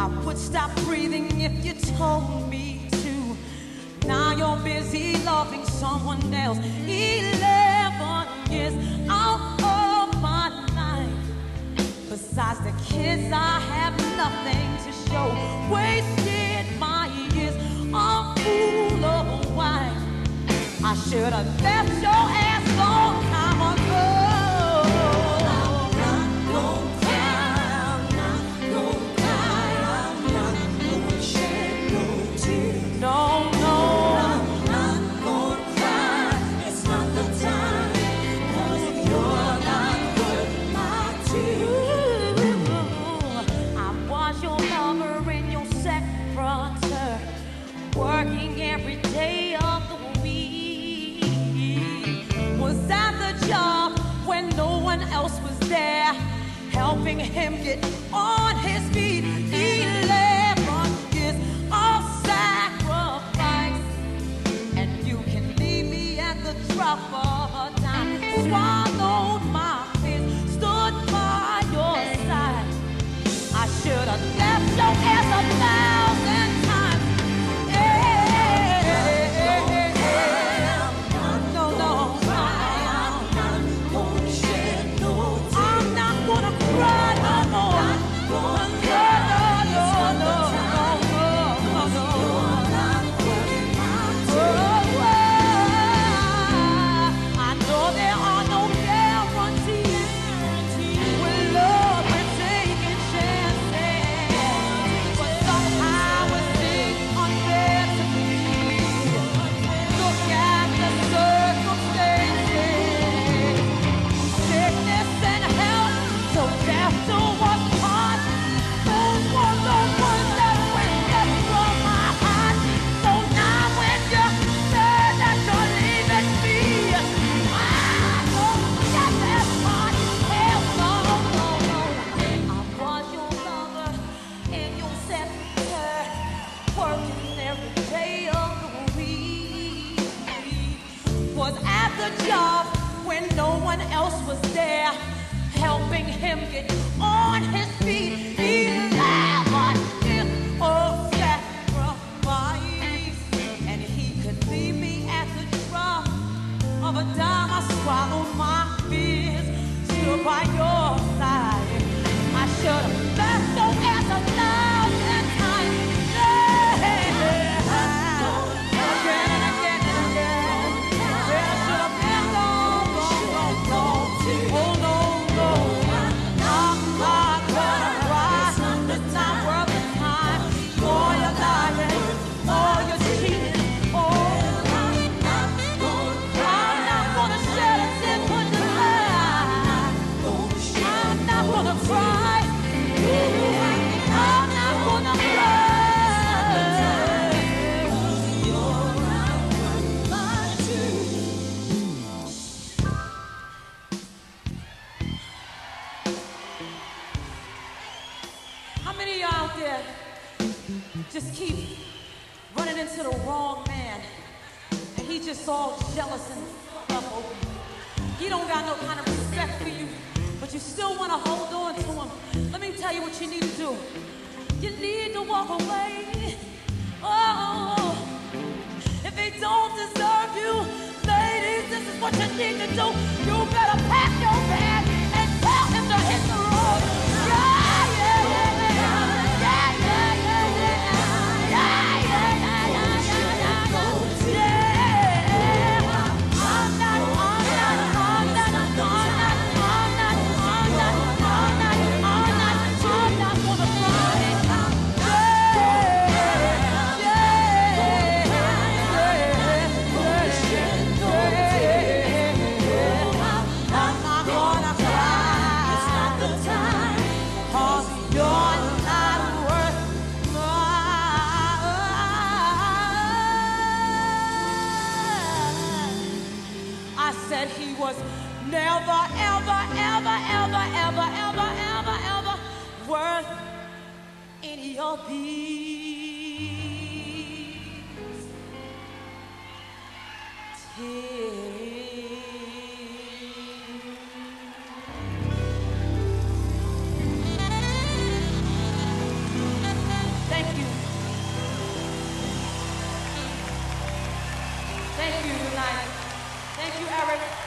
I would stop breathing if you told me to. Now you're busy loving someone else. 11 years out of my life. Besides the kids, I have nothing to show. Wasted my years, a fool of a wife. I should have left your ass long time ago. Working every day of the week. Was at the job when no one else was there, helping him get on his feet. 11 years of sacrifice, and you can leave me at the drop of a dime. Swallowed my fears, stood by your side. I should have left your ass 1,000 times. Was at the job when no one else was there, helping him get on his feet. 11 years of sacrifice, and he could leave me at the drop of a dime. I swallowed my fears, stood by your side. I should have left your ass 1,000 times. How many of you out there just keep running into the wrong man, and he just all jealous and fucked up over you? He don't got no kind of respect for you, but you still want to hold on to him. Let me tell you what you need to do. You need to walk away. Oh, if he don't deserve you, ladies, this is what you need to do. You better pack your bag and tell him to hit the road. He was never, ever, ever, ever, ever, ever, ever, ever worth any of these tears.